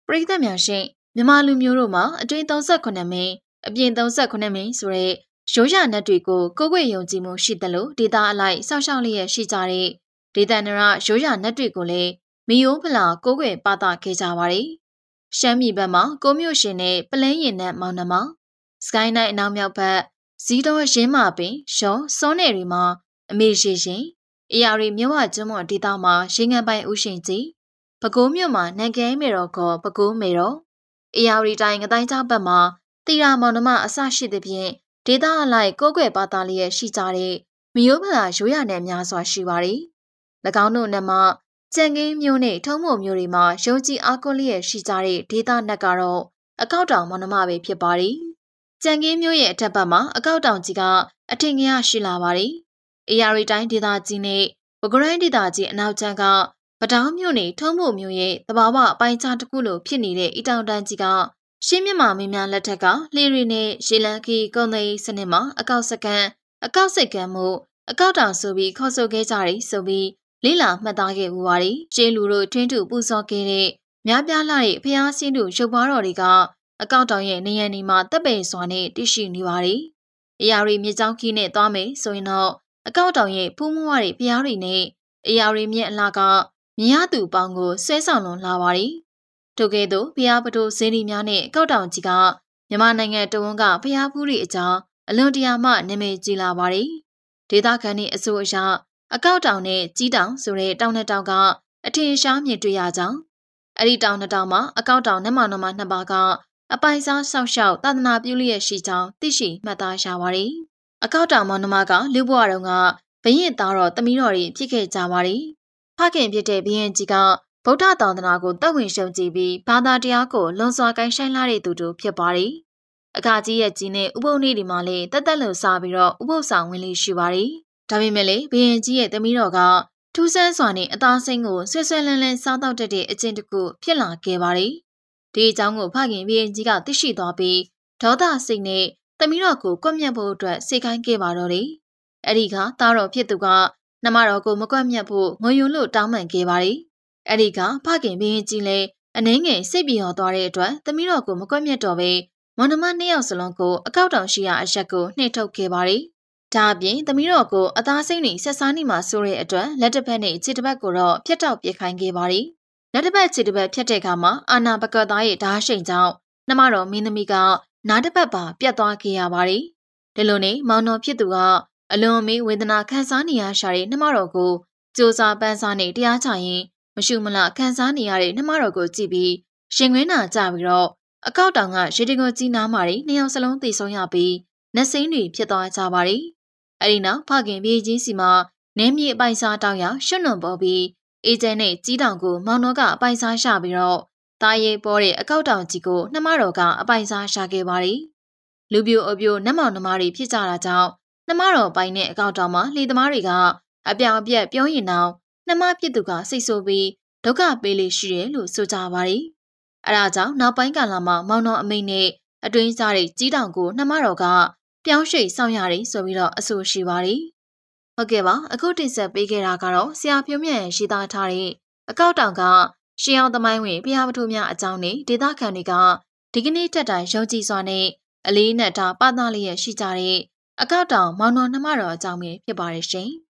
ပရိသတ်များရှင်မြန်မာလူမျိုးတို့မှာအတွင်း39မင်းအပြင်39မင်းဆိုတဲ့ရိုးရာနတ်တွေကိုကိုယ်ွယ်ယုံကြည်မှုရှိတယ်လို့ဒေတာအလိုက်စောင့်ရှောက်လျက်ရှိကြတဲ့ဒေသနရရိုးရာနတ်တွေကိုလည်းမီယိုးဖလာကိုယ်ွယ်ပါတာခဲ့ကြပါတယ်။ရှမ်းပြည်ဘက်မှာကိုမျိုးရှင်နဲ့ပလဲရင်နဲ့မောင်နှမစကိုင်းတိုင်းအနောက်မြောက်ဘက်ဇီးတော်ရင်းမာပင်ရှောစောနယ်တွေမှာအမေရှိရှင်အရာရီမြဝကျွန်းမဒေတာမှာရေငန်ပိုင်ဥရှင်ကြီးပဲခူးမြို့မှာနန်ကဲမေတော်ခေါ်ပဲခူးမေတော်အရာရီတိုင်းငတိုင်းချဘက်မှာတီရာမောင်နှမအစရှိသဖြင့်ဒေတာအလိုက်ကိုယ်ွယ်ပါတာလျက်ရှိကြတဲ့မီယိုးဖလာရိုးရာနဲ့များစွာရှိပါတယ်။၎င်းတို့နဲ့မှကြံကင်းမျိုးနဲ့ထုံးမို့မျိုးတွေမှာရုံးကြီးအားကိုးလျက်ရှိကြတဲ့ဒေတာနက်ကတော့အကောက်တောင်မောင်နှမပဲဖြစ်ပါတယ်။ကြံကင်းမျိုးရဲ့အထက်ဘက်မှာအကောက်တောင်ကြီးကအထင်ကြီးရှိလာပါတယ်။အရာရီတိုင်းဒေတာကြီးနဲ့ပဲခူးတိုင်းဒေတာကြီးအနောက်ချမ်းကပတောင်းမျိုးနဲ့ထုံးမို့မျိုးရဲ့သဘာဝအပိုင်းခြားတစ်ခုလိုဖြစ်နေတဲ့အီတောင်တန်းကြီးကရှင်းမြမာမင်းများလက်ထက်ကလှေရီနဲ့ရေလန်းကီကုန်းသိန်းစနစ်မှာအကောက်စကန်အကောက်စိတ်ကမ်းမှုအကောက်တောင်ဆိုပြီးခေါ်ဆိုခဲ့ကြတယ်ဆိုပြီးလေးလာမှတ်သားခဲ့မှုပါတယ်။ကျေးလူတို့ထွင်းထုပူဇော်ခဲ့တဲ့များပြားလာတဲ့ဖျားဆင်းတို့ရုပ်ပွားတော်တွေကအကောက်တောင်ရဲ့နေရန်ဒီမှာတပ်ပယ်စွာနဲ့တရှိနေပါတယ်။အရာရီမြေကြောင်းကြီးနဲ့သွားမယ်ဆိုရင်တော့အကောက်တောင်ရဲ့ဖူးမွားတဲ့ဖျားတွေနဲ့အရာရီမြင့်အလားကမြရသူပေါင်းကိုဆွဲဆောင်လွန်လာပါတယ်။ထို့ကဲ့သို့ဖျားပတိုးဇင်းဒီများနဲ့အကောက်တောင်ကြီးကမြန်မာနိုင်ငံတဝန်းကဖျားဖူးတွေအကြောင်းအလွန်တရာမှနာမည်ကြီးလာပါတယ်။ဒေသခံတွေအဆိုအရအကောက်တောင်နဲ့ကြီးတောင်ဆိုတဲ့တောင်နှစ်တောင်ကအထင်ရှားမြင်တွေ့ရကြောင်းအဲ့ဒီတောင်နှစ်တောင်မှာအကောက်တောင်နဲ့မောင်နှမနှစ်ပါးကအပိုင်စားဆောက်ရှောက်သာသနာပြုလျက်ရှိကြောင်းသိရှိမှတ်သားရပါတယ်။အကောက်တောင်မောင်နှမကလူဘွားတော်ကဘရင်သားတော်သမီးတော်တွေဖြစ်ခဲ့ကြပါတယ်။ဖခင်ဖြစ်တဲ့ဘရင်ကြီးကဗုဒ္ဓသာသနာကိုတက်ဝင်ရှုံကြည်ပြီးဘာသာတရားကိုလွန်စွာကိုင်းဆိုင်လာတဲ့သူတို့ဖြစ်ပါတယ်။အခါကြီးရဲ့ကြီးနဲ့ဥပုပ်နေ့ဒီမှာလည်းတက်တက်လုံစားပြီးတော့ဥပုပ်ဆောင်ဝင်လေးရှိပါတယ်။ဒါပေမဲ့လည်းဘရင်ကြီးရဲ့သမီးတော်ကထူးဆန်းစွာနဲ့အသားစိမ်းကိုဆွဲဆွဲလန်းလန်းစားတော့တဲ့အကျင့်တစ်ခုဖြစ်လာခဲ့ပါတယ်။ဒီအကြောင်းကိုဖခင်ဘရင်ကြီးကသိရှိသွားပြီးဒေါသစိတ်နဲ့သမီးတော်ကိုကွပ်မျက်ဖို့အတွက်စိတ်ခိုင်းခဲ့ပါတော့တယ်။အဲ့ဒီကသားတော်ဖြစ်သူကနှမတော်ကိုမကွပ်မျက်ဖို့ငွေယူလို့တောင်းပန်ခဲ့ပါတယ်။အဲ့ဒီကဖခင်ဘရင်ကြီးလည်းအနှဲငယ်စိတ်ပြေတော်သွားတဲ့အတွက်သမီးတော်ကိုမကွပ်မျက်တော့ပဲမောင်နှမနှစ်ယောက်စလုံးကိုအကောက်တောင်ရှိရာအရက်ကိုနှိပ်ထုတ်ခဲ့ပါတယ်။ဒါအပြင်သမီးတော်ကိုအသားစိမ့်နဲ့ဆက်စားနေမှဆိုတဲ့အတွက်လက်တစ်ဖက်နဲ့ခြေတစ်ဖက်ကိုတော့ဖျက်တောက်ပစ်ခိုင်းခဲ့ပါတယ်။လက်တစ်ဖက်ခြေတစ်ဖက်ဖျက်တဲ့အခါမှာအာနာပကသားရဲ့ဓာတ်ရှိန်ကြောင့်နှမတော်မင်းသမီးကနားတစ်ဖက်ပါပြတ်သွားခဲ့ရပါတယ်။ဒီလိုနဲ့မောင်တော်ဖြစ်သူကအလွန်အမေးဝေဒနာခံစားနေရရှာတဲ့နှမတော်ကိုကြိုးစားပန်းစားနဲ့တရားချရင်မရှုမလခံစားနေရတဲ့နှမတော်ကိုကြည့်ပြီးရှင်ခွင်းနာကြပြီးတော့အကောက်တောင်ကရေတံခွန်ကြီးနားမာတွေနှစ်ယောက်စလုံးသိဆုံးရပြီးနှစိမ့်တွေဖြစ်သွားကြပါတယ်။အဲဒီနောက်ဖခင်ပြေးကြီးစီမှာနင်းမြေအပိုင်စားတောင်းရရွှွနွန်ပေါ်ပြီးအေဂျင့်နဲ့ကြီးတောင်ကိုမောင်တော်ကအပိုင်စားရှာပြီးတော့တာရဲပေါ်တဲ့အကောက်တောင်ကြီးကိုနှမတော်ကအပိုင်စားရှာခဲ့ပါတယ်။လူပြိုအပြိုနှမောင်နှမတွေဖြစ်ကြတာကြောင့်နှမတော်ပိုင်တဲ့အကောက်တောင်မှာလေသမားတွေကအပြောင်အပြက်ပြောရင်တော့နှမပြစ်သူကစိတ်ဆိုးပြီးဒုက္ခပေးလေရှိတယ်လို့ဆိုကြပါတယ်။အဲဒါကြောင့်နောက်ပိုင်းကာလမှာမောင်တော်အမိတ်နဲ့အတွင်းစားတဲ့ကြီးတောင်ကိုနှမတော်ကပြောင်းရွှေ့ဆောင်ရတယ်ဆိုပြီးတော့အဆိုရှိပါတယ်။ဟုတ်ကဲ့ပါအခုတင်ဆက်ပေးခဲ့တာကတော့ဆရာဖြိုးမြတ်ရေးသားထားတဲ့အကောက်တောင်ကရှင်းအောင်သမိုင်းဝင်ဘုရားပထုများအကြောင်းနဲ့ဒေသခံတွေကဒီကနေ့တက်တိုင်ယုံကြည်စွာနဲ့အလေးနက်ထားပသလျက်ရှိကြတဲ့အကောက်တောင်မောင်တော်နှမတော်အကြောင်းပဲဖြစ်ပါတယ်ရှင်။